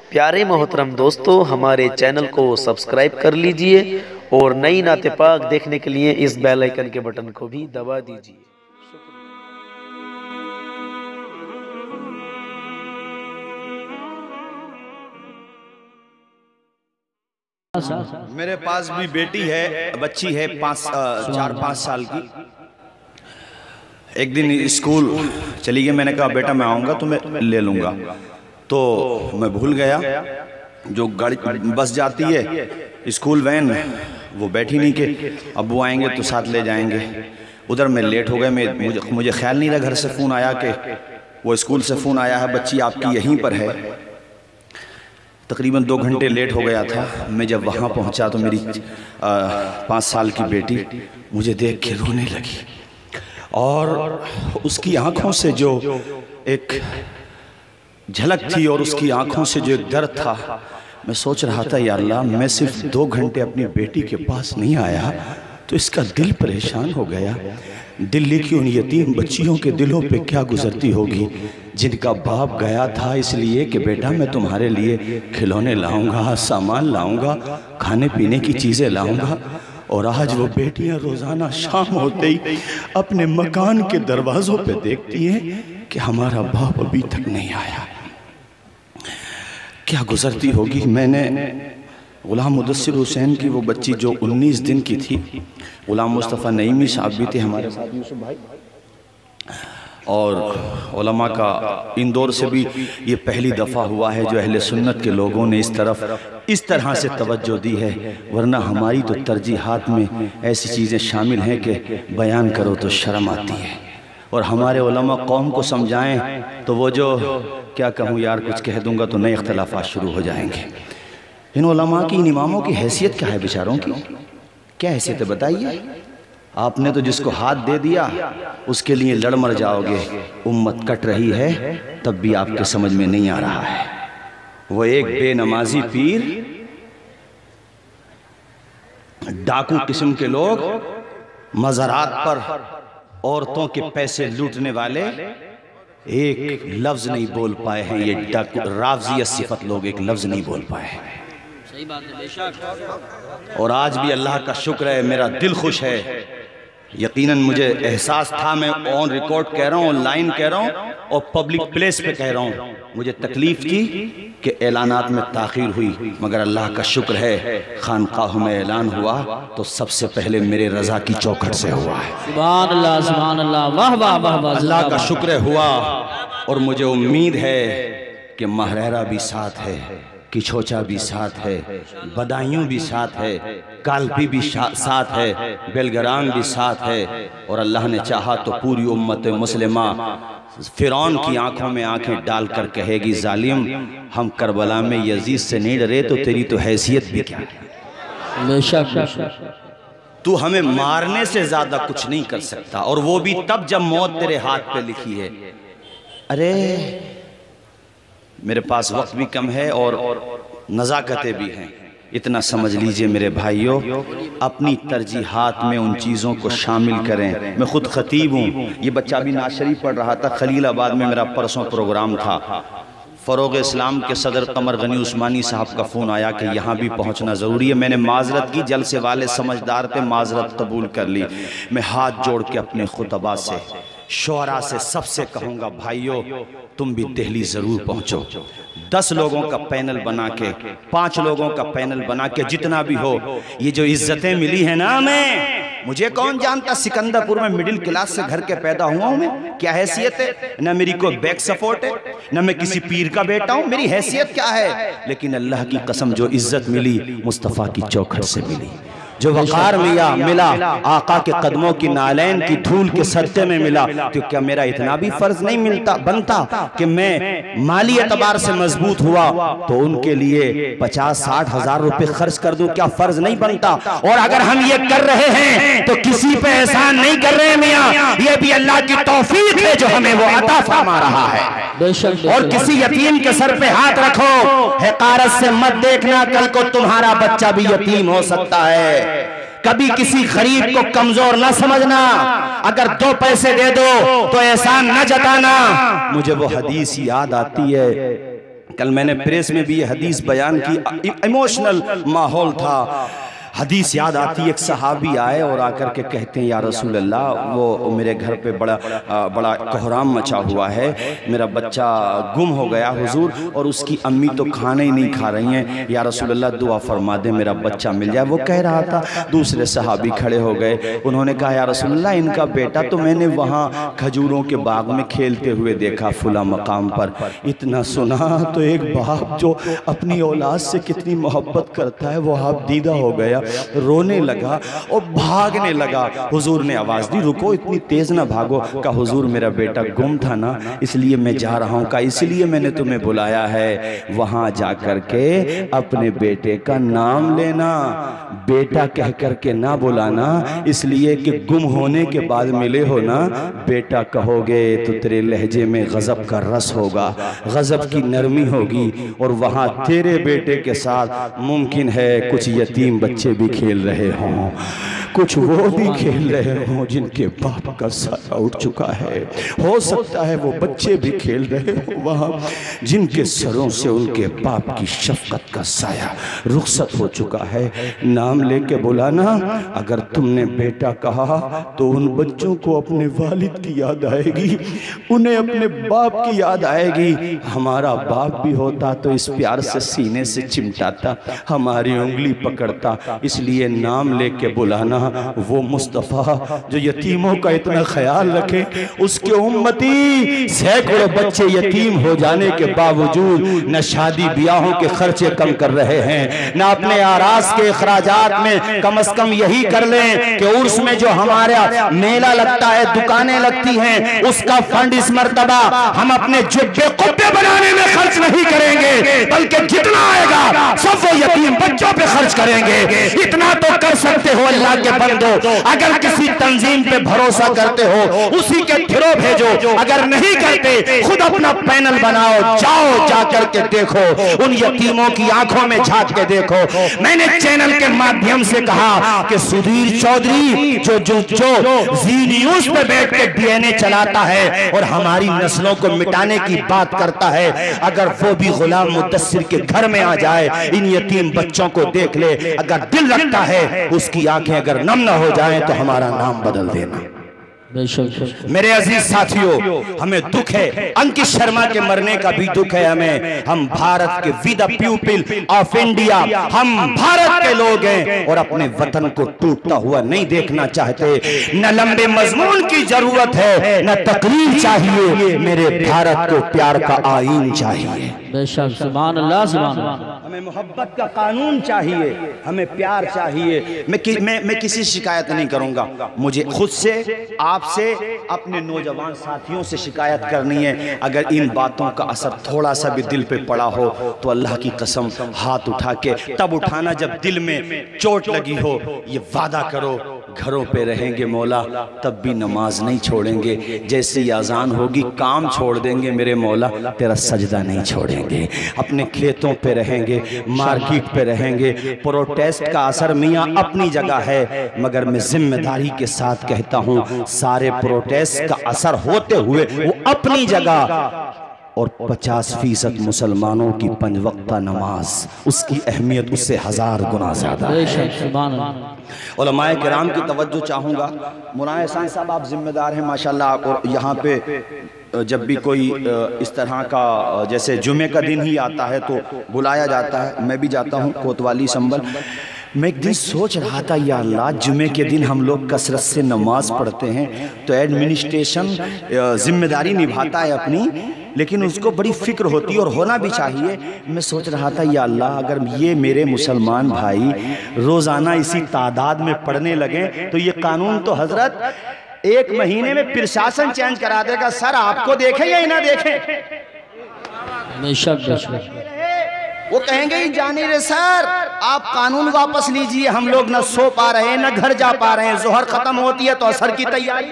प्यारे मोहतरम दोस्तों, हमारे चैनल को सब्सक्राइब कर लीजिए और नई नाते पाक देखने के लिए इस बेल आइकन के बटन को भी दबा दीजिए। मेरे पास भी बेटी है, बच्ची है 4-5 साल की। एक दिन स्कूल चली गई, मैंने कहा बेटा मैं आऊँगा तो मैं ले लूँगा, तो मैं भूल गया। जो गाड़ी बस जाती है स्कूल वैन, वो बैठी नहीं कि अब वो आएंगे तो साथ ले जाएंगे। उधर मैं लेट हो गया। मुझे ख्याल नहीं रहा, घर से फ़ोन आया कि वो स्कूल से फ़ोन आया है, बच्ची आपकी यहीं पर है। तकरीबन 2 घंटे लेट हो गया था। मैं जब वहाँ पहुँचा तो मेरी 5 साल की बेटी मुझे देख के रोने लगी और उसकी आँखों से जो एक झलक थी और उसकी आंखों से जो एक दर्द था, मैं सोच रहा था या अल्लाह, मैं सिर्फ 2 घंटे अपनी बेटी के पास नहीं आया तो इसका दिल परेशान हो गया। दिल्ली की उन यतीम बच्चियों के दिलों पे क्या गुजरती होगी जिनका बाप गया था इसलिए कि बेटा मैं तुम्हारे लिए खिलौने लाऊंगा, सामान लाऊंगा, खाने पीने की चीज़ें लाऊंगा, और आज वो बेटियां रोज़ाना शाम होते ही अपने मकान के दरवाज़ों पे देखती हैं कि हमारा बाप अभी तक नहीं आया। क्या गुजरती होगी। मैंने गुलाम मुदस्सिर हुसैन की वो बच्ची जो 19 दिन की थी, गुलाम मुस्तफ़ा नईमी साहब भी थे हमारे साथ, यूसुफ भाई, और उलमा का इंदौर से भी ये पहली दफ़ा हुआ है जो अहले सुन्नत के लोगों ने इस तरह से तवज्जो दी है, वरना हमारी तो तरजीहात में ऐसी चीज़ें शामिल हैं कि बयान करो तो शर्म आती है। और हमारे उलमा कौम को समझाएं तो वो जो क्या कहूँ यार, कुछ कह दूंगा तो नए इख्तलाफात शुरू हो जाएंगे। इन उलमा की, इन इमामों की हैसियत क्या है, बेचारों की क्या हैसियत है बताइए। आपने तो जिसको हाथ दे दिया उसके लिए लड़ मर जाओगे। उम्मत कट रही है तब भी आपके समझ में नहीं आ रहा है। वो एक बेनमाजी पीर, डाकू किस्म के लोग, मज़ारात पर औरतों के पैसे लूटने वाले एक लफ्ज नहीं बोल पाए हैं। ये रावजियत सिफत लोग एक लफ्ज नहीं बोल पाए हैं। सही बात है, बेशक। और आज भी अल्लाह का शुक्र है, मेरा दिल खुश है। यकीनन मुझे एहसास था, मैं ऑन रिकॉर्ड कह रहा हूँ, लाइन कह रहा हूँ और पब्लिक प्लेस पे कह रहा हूँ, मुझे तकलीफ थी कि ऐलानात में ताख़ीर हुई, मगर अल्लाह का शुक्र है खानकाह में ऐलान हुआ तो सबसे पहले मेरे रज़ा की चौखट से हुआ है। सुभान अल्लाह, सुभान अल्लाह, वाह वाह वाह वाह, अल्लाह का शुक्र हुआ। और मुझे उम्मीद है कि महरेरा भी साथ है, किछोचा भी साथ है, बदायूं भी साथ है, कालपी भी साथ है, बेलग्राम भी साथ है, और अल्लाह ने चाहा तो पूरी उम्मत मुस्लिमा फिरौन की आंखों में आंखें डालकर कहेगी, जालिम हम करबला में यजीद से नहीं डरे तो तेरी तो हैसियत भी क्या है। बेशक, तू हमें मारने से ज्यादा कुछ नहीं कर सकता, और वो भी तब जब मौत तेरे हाथ पे लिखी है। अरे मेरे पास वक्त भी कम है और नज़ाकतें भी हैं, इतना समझ लीजिए मेरे भाइयों, अपनी तरजीहात में उन चीज़ों को शामिल करें। मैं खुद खतीब हूँ, ये बच्चा भी नात शरीफ पढ़ रहा था, खलीलाबाद में मेरा परसों प्रोग्राम था। फ़रोग़ इस्लाम के सदर कमर गनी उस्मानी साहब का फ़ोन आया कि यहाँ भी पहुँचना ज़रूरी है। मैंने माजरत की, जलसे वाले समझदार थे, माजरत कबूल कर ली। मैं हाथ जोड़ के अपने खुतबा से, शोरा से, सबसे कहूँगा, भाइयों तुम भी दिल्ली ज़रूर पहुँचो। 10 लोगों का पैनल बना के, 5 लोगों का पैनल बना के, जितना भी हो, ये जो इज्जतें मिली है ना, मुझे कौन जानता, सिकंदरपुर में मिडिल क्लास से घर के पैदा हुआ हूँ मैं, क्या हैसियत है, ना मेरी कोई बैक सपोर्ट है, ना मैं किसी पीर का बेटा हूँ, मेरी हैसियत क्या है। लेकिन अल्लाह की कसम जो इज्जत मिली मुस्तफ़ा की चौखट से मिली, जो वक़ार मिला आका के कदमों की नालैन की धूल के सदक़े में मिला। तो क्या मेरा इतना भी फर्ज नहीं बनता कि मैं माली एतबार से मजबूत हुआ तो उनके लिए 50-60 हज़ार रुपए खर्च कर दूं? क्या फर्ज नहीं बनता? और अगर हम ये कर रहे हैं तो किसी पे एहसान नहीं कर रहे मियाँ, ये भी अल्लाह की तौफीक है जो हमें वो अता फरमा रहा है। और किसी यतीम के सर पे हाथ रखो, हक़ारत से मत देखना, कल को तुम्हारा बच्चा भी यतीम हो सकता है। कभी किसी गरीब को कमजोर न समझना, अगर 2 पैसे दे दो तो एहसान न जताना। मुझे वो हदीस याद आती है कल मैंने प्रेस में भी ये हदीस बयान की, इमोशनल माहौल था। हदीस याद आती, एक सहाबी आए और आकर के कहते हैं या रसूल अल्लाह, वो मेरे घर पे बड़ा कोहराम मचा हुआ है, मेरा बच्चा गुम हो गया हुजूर, और उसकी अम्मी तो खाना ही नहीं खा रही हैं, या रसूल अल्लाह दुआ फरमा दे मेरा बच्चा मिल जाए। वो कह रहा था, दूसरे सहाबी खड़े हो गए, उन्होंने कहा या रसूल अल्लाह इनका बेटा तो मैंने वहाँ खजूरों के बाग में खेलते हुए देखा फुला मकाम पर। इतना सुना तो एक बाप जो अपनी औलाद से कितनी मोहब्बत करता है वो आप दीदा हो गया, रोने लगा और भागने लगा। हुजूर ने आवाज दी रुको, इतनी तेज ना भागो। कहा हुजूर मेरा बेटा गुम था ना, इसलिए मैं जा रहा हूँ। कहा इसलिए मैंने तुम्हें बुलाया है, वहां जाकर के अपने बेटे का नाम लेना, बेटा कह करके ना बुलाना, इसलिए कि गुम होने के बाद मिले हो ना, बेटा कहोगे तो तेरे लहजे में गजब का रस होगा, गजब की नरमी होगी, और वहां तेरे बेटे के साथ मुमकिन है कुछ यतीम बच्चे भी खेल रहे हों, कुछ वो भी खेल रहे हों जिनके बाप का साया उठ चुका है। हो सकता है वो बच्चे भी खेल रहे हो वहाँ जिनके सरों से उनके बाप की शफकत का साया रुखसत हो चुका है। नाम लेके बुलाना, अगर तुमने बेटा कहा तो उन बच्चों को अपने वालिद की याद आएगी, उन्हें अपने बाप की याद आएगी। हमारा बाप भी होता तो इस प्यार से सीने से चिमटाता, हमारी उंगली पकड़ता। इसलिए नाम लेके बुलाना। वो मुस्तफ़ा जो यतीमों का इतना ख्याल रखे, उसके उम्मती सैकड़ों बच्चे यतीम हो जाने के बावजूद न शादी ब्याहों के खर्चे कम कर रहे हैं, न अपने आरास के अखराजात में कम से कम यही कर लें कि उर्स में जो हमारा मेला लगता है, दुकानें लगती हैं, उसका फंड इस मर्तबा हम अपने जुब्बे कुब्बे बनाने में खर्च नहीं करेंगे, बल्कि जितना आएगा सब वो यतीम बच्चों पे खर्च करेंगे। इतना तो कर सकते हो अल्लाह के बंदो। अगर किसी तंजीम पे भरोसा करते हो उसी के थ्रू भेजो, अगर नहीं करते खुद अपना पैनल बनाओ, जाओ जाकर के देखो, उन यतीमों की आंखों में झांक के देखो। मैंने चैनल के माध्यम से कहा कि सुधीर चौधरी जो जो जो जी न्यूज पे बैठ के डीएनए चलाता है और हमारी नस्लों को मिटाने की बात करता है, अगर वो भी गुलाम मुद्दस्सिर के घर में आ जाए, इन यतीम बच्चों को देख ले, अगर दिल रखता है, उसकी आंखें अगर नम न हो जाएं तो हमारा नाम बदल देना। मेरे अजीज साथियों, हमें दुख है, अंकित शर्मा के मरने का भी दुख है हमें। हम भारत के we the people of India, हम भारत के लोग हैं और अपने वतन को टूटता हुआ नहीं देखना चाहते। न लंबे मजमून की जरूरत है, न तकरीर चाहिए, मेरे भारत को प्यार का आईन चाहिए। बेशक, सुभान अल्लाह, सुभान अल्लाह। हमें मोहब्बत का कानून चाहिए, हमें प्यार चाहिए। मैं किसी शिकायत नहीं करूंगा, मुझे खुद से, आपसे, अपने नौजवान साथियों से शिकायत करनी है। अगर इन बातों का असर थोड़ा सा भी दिल पे पड़ा हो तो अल्लाह की कसम हाथ उठा के तब उठाना जब दिल में चोट लगी हो। ये वादा करो घरों पे रहेंगे मौला, तब भी नमाज नहीं छोड़ेंगे, जैसे ही अजान होगी काम छोड़ देंगे मेरे मौला, तेरा सजदा नहीं छोड़ेंगे। अपने खेतों पे रहेंगे, मार्केट पे रहेंगे। प्रोटेस्ट का असर मियाँ अपनी जगह है, मगर मैं जिम्मेदारी के साथ कहता हूँ सारे प्रोटेस्ट का असर होते हुए वो अपनी जगह, और 50% मुसलमानों की 5 वक्ता नमाज, उसकी अहमियत उससे 1000 गुना ज्यादा है। उलमाए किराम की तवज्जो चाहूँगा। मुराद एहसान साहब आप जिम्मेदार हैं माशाल्लाह, और यहाँ पे जब भी कोई इस तरह का जैसे जुमे का दिन ही आता है तो बुलाया जाता है, मैं भी जाता हूँ कोतवाली संभल। मैं एक दिन सोच रहा था या अल्लाह, जुमे के दिन हम लोग कसरत से नमाज पढ़ते हैं तो एडमिनिस्ट्रेशन जिम्मेदारी निभाता है अपनी, लेकिन उसको बड़ी फिक्र होती है और होना भी चाहिए। मैं सोच रहा था या अल्लाह, अगर ये मेरे मुसलमान भाई रोज़ाना इसी तादाद में पढ़ने लगे तो ये कानून तो हजरत 1 महीने में प्रशासन चेंज करा देगा। सर आपको देखें या ना देखें, वो कहेंगे ही जाने रे सर, आप कानून वापस लीजिए, हम लोग न सो पा रहे हैं न घर जा पा रहे हैं, जोहर खत्म होती है तो असर की तैयारी।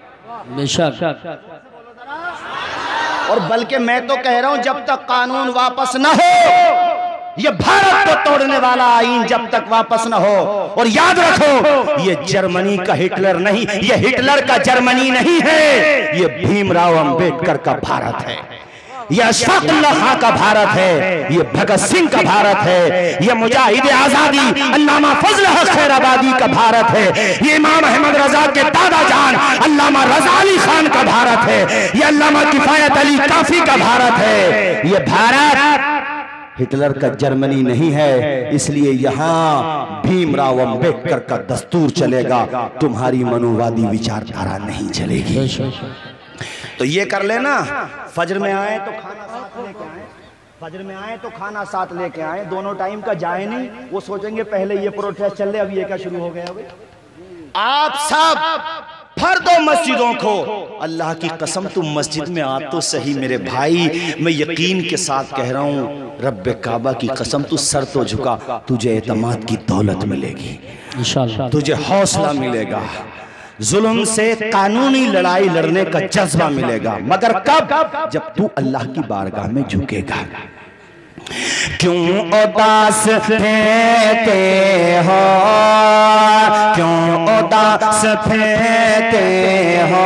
और बल्कि मैं तो कह रहा हूं जब तक कानून वापस न हो, ये भारत को तोड़ने वाला आईन जब तक वापस न हो, और याद रखो ये जर्मनी का हिटलर नहीं, ये हिटलर का जर्मनी नहीं है, ये भीमराव अंबेडकर का भारत है। ये अशफाक उल्लाह खां का भारत है, ये भगत सिंह का भारत है, ये मुजाहिद आजादी अल्लामा फजल हक खैराबादी का भारत है, ये इमाम अहमद रजा के दादा जान अल्लामा रजा अली खान का भारत है, ये अल्लामा किफायत अली काफी का भारत है। ये भारत हिटलर का जर्मनी नहीं है, इसलिए यहाँ भीमराव अंबेडकर का दस्तूर चलेगा, तुम्हारी मनोवादी विचारधारा नहीं चलेगी। तो ये कर लेना, फजर में आए तो खाना साथ लेके आए, फजर में आए तो खाना साथ लेके आए, दोनों टाइम का जाए नहीं। वो सोचेंगे पहले ये प्रोटेस्ट चल रहे, अब ये क्या शुरू हो गया। आप सब भर दो मस्जिदों को, अल्लाह की कसम तुम मस्जिद में आ तो सही मेरे भाई, मैं यकीन के साथ कह रहा हूँ, रब्बे काबा की कसम तू सर तो झुका, तुझे एतमाद की दौलत मिलेगी इंशाअल्लाह, तुझे हौसला मिलेगा, जुल्म से कानूनी लड़ाई लड़ने का जज्बा मिलेगा, मगर कब? जब तू अल्लाह की बारगाह में झुकेगा। क्यों उदास रहते हो, क्यों उदास रहते हो,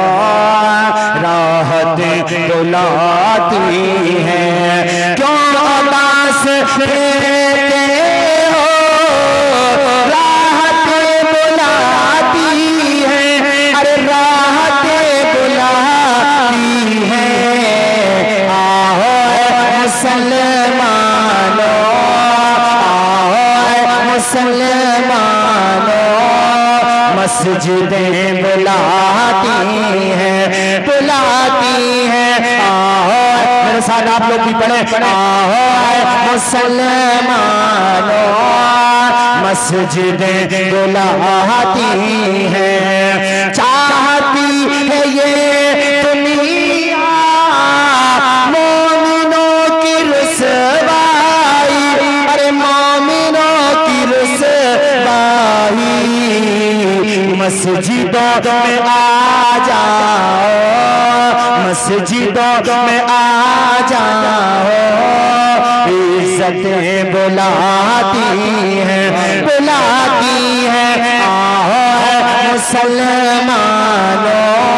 राहत बुलाती है, क्यों उदास रहते हो, राहत बुलाती है, अरे राहत बुलाती है। आओ मुसलमानों, आओ मुसलमानों, मस्जिदें बुलाती हैं, बुलाती हैं। आओ मेरे साथ आप लोग भी पढ़े, आओ मुसलमानों, मस्जिदें बुलाती हैं। चाहती है ये दुनिया मोमिनों की रुसवाई, अरे मोमिनों की रुसवाई, मस्जिदों में आ जाओ, मस्जिदों में आ जाओ, इज्जतें बुलाती हैं, बुलाती हैं। आओ मुसलमानों,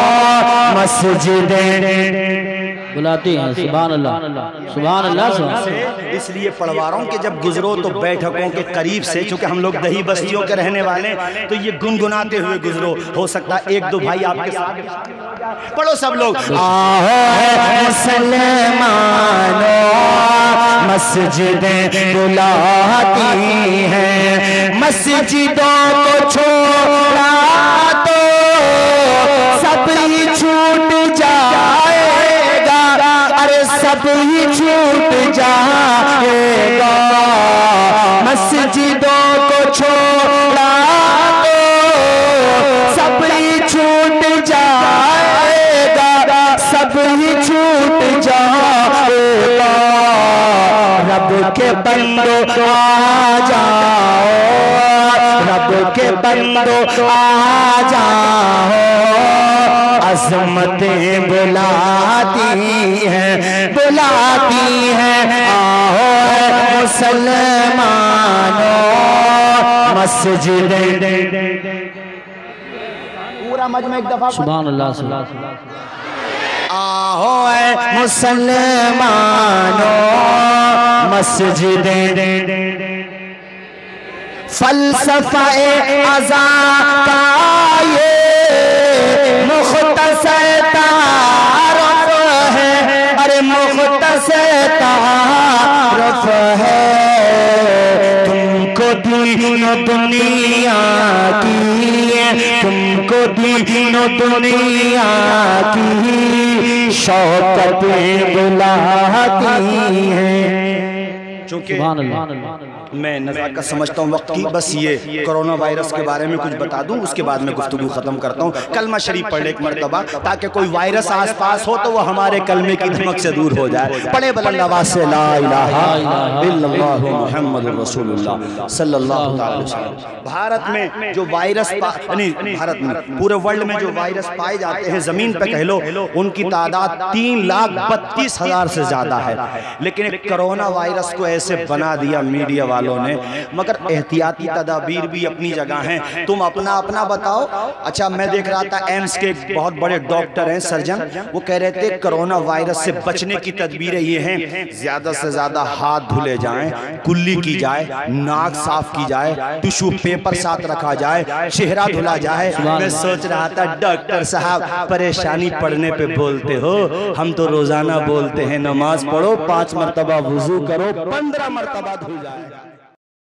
मस्जिदें बुलाती हैं। सुभान अल्लाह, सुभान अल्लाह, सुभान अल्लाह। इसलिए पढ़वा रहा हूँ कि जब गुजरो तो बैठकों के करीब से, चूंकि हम लोग दही बस्तियों के रहने वाले, तो ये गुनगुनाते हुए गुजरो। हो सकता है एक दो भाई आपके साथ पढ़ो सब लोग। आओ मुसलमानों, मस्जिदें बुलाती हैं, मस्जिदों को छोड़ा तो सब ही छूट जाएगा, अरे सब ही छूट जाएगा, मस्जिदों को छोड़ा तो सब ही छूट जाएगा, सब ही छूट जाएगा। रब के बंदो आ जाओ, रब के बंदो आ जाओ, अज़मतें बुलाती हैं, बुलाती हैं। आओ मुसलमानों, मस्जिदें, पूरा मजमा एक दफा। सुभान अल्लाह, सुभान अल्लाह। आओ मुसलमानों, मस्जिदें, फलसफे अज़ा का ये मुख्तसर तारफ है, अरे मुख्तसर तारफ है, तुमको दीनो दुनिया की, तुमको दीनो दुनिया की शौकतें बुलाती हैं। चूंकि मैं नज़ाकत समझता हूँ वक्त की, बस ये कोरोना वायरस के बारे में कुछ बता दूं, उसके बाद मैं गुफ्तगू खत्म करता हूँ। कलमा शरीफ पढ़ ले एक मरतबा, ताकि कोई वायरस आस पास हो तो वो हमारे कलमे की धमक से दूर हो जाए। पढ़े बुलंद आवाज से ला इलाहा इल्लल्लाह मुहम्मदुर रसूलुल्लाह सल्लल्लाहु अलैहि वसल्लम। भारत में जो वायरस, नहीं भारत में, पूरे वर्ल्ड में जो वायरस पाए जाते हैं जमीन पे कह लो, उनकी तादाद 3,32,000 से ज्यादा है। लेकिन एक कोरोना वायरस को ऐसे बना दिया मीडिया वालों ने, मगर एहतियाती तदाबीर भी अपनी जगह हैं। तुम अपना अपना बताओ। अच्छा, मैं देख रहा था एम्स के बहुत बड़े डॉक्टर हैं, सर्जन, वो कह रहे थे कोरोना वायरस से बचने की तदबीरें ये हैं, ज्यादा से ज्यादा हाथ धुले जाएं, कुल्ली की जाए, नाक साफ की जाए, टिश्यू पेपर साथ रखा जाए, चेहरा धुला जाए। मैं सोच रहा था डॉक्टर साहब परेशानी पड़ने पे बोलते हो, हम तो रोजाना बोलते हैं नमाज पढ़ो, 5 मरतबा वुजू करो, 15 मरतबा धुल जाए।